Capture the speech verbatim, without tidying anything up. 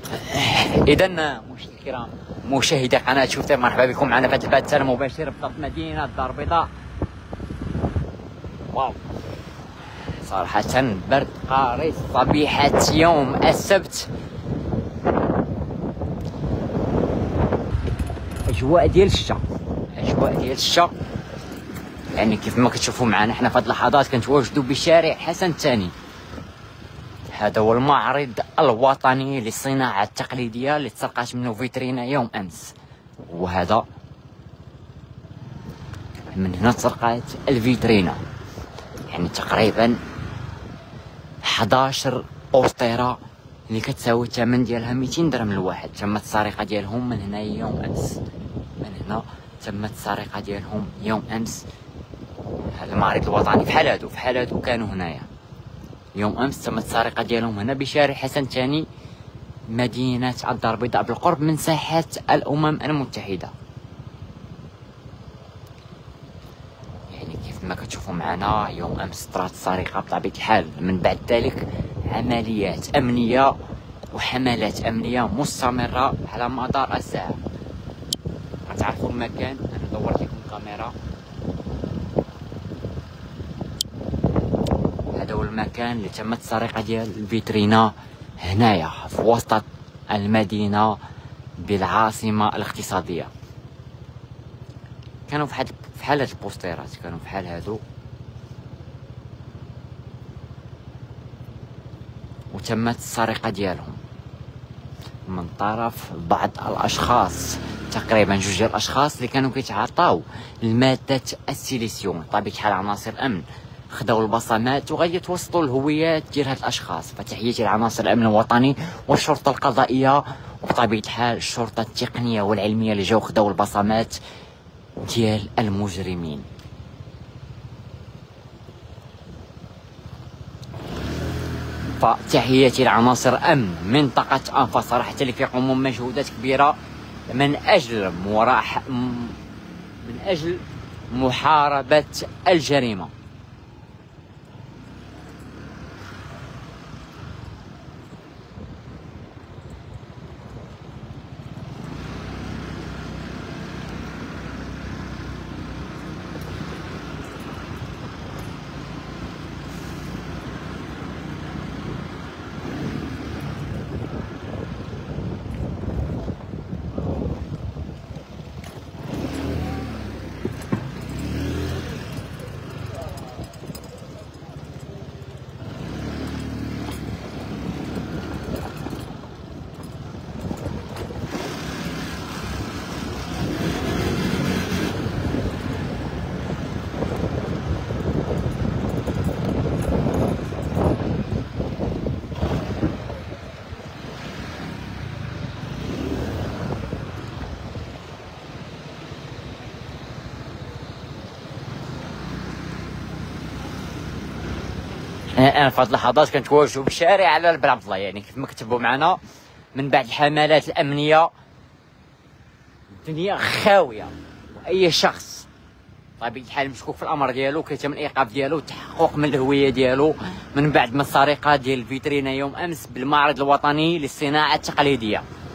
اذا مشاهدينا الكرام مشاهدي قناه شوفتير، مرحبا بكم معنا في هذا البث المباشر في مدينه الدار البيضاء. واو صراحه برد قارس صبيحه يوم السبت. اجواء ديال الشتا، اجواء ديال الشتا يعني كيف ما كتشوفوا معنا حنا في هذه اللحظات كنتواجدوا بشارع حسن الثاني. هذا هو المعرض الوطني للصناعة التقليدية اللي تسرقات منه فيترينا يوم أمس، وهذا من هنا تسرقات الفيترينا، يعني تقريبا حداش بوستيرة اللي كتساوي الثمن ديالها ميتين درهم الواحد. تمت السرقة ديالهم من هنا يوم أمس، من هنا تمت السرقة ديالهم يوم أمس. هذا المعرض الوطني بحال هادو بحال هادو كانوا هنايا يوم امس. تمت السرقه ديالهم هنا بشارع حسن الثاني مدينه الدار البيضاء بالقرب من ساحه الامم المتحده. يعني كيف ما كتشوفوا معنا يوم امس طرات السرقه بطبيعه الحال. من بعد ذلك عمليات امنيه وحملات امنيه مستمره على مدار الساعه. غتعرفوا المكان، انا دورت لكم الكاميرا. هذا هو المكان اللي تمت السرقه ديال الفيترينا هنايا في وسط المدينه بالعاصمه الاقتصاديه. كانوا فحال فحال هاد البوستيرات، كانوا فحال هادو، وتمت السرقه ديالهم من طرف بعض الاشخاص، تقريبا جوج ديال الاشخاص اللي كانوا كيتعاطاو الماده السيليسيوم. بطبيعه الحال عناصر الامن خداو البصمات وغيتوصلوا الهويات ديال هاد الاشخاص. فتحياتي لعناصر الامن الوطني والشرطه القضائيه وبطبيعه الحال الشرطه التقنيه والعلميه اللي جاو خداو البصمات ديال المجرمين. فتحياتي لعناصر امن منطقه انفا صراحه اللي كيقوموا بمجهودات كبيره من اجل مراح من اجل محاربه الجريمه. انا في هذه اللحظات كنتواجهوا بشارع على بن عبد الله. يعني كيف ما كتبوا معنا من بعد الحملات الامنيه الدنيا خاويه، واي شخص بطبيعه الحال مشكوك في الامر ديالو كيتم الايقاف ديالو والتحقق من الهويه ديالو من بعد ما السرقه ديال الفيترينا يوم امس بالمعرض الوطني للصناعه التقليديه.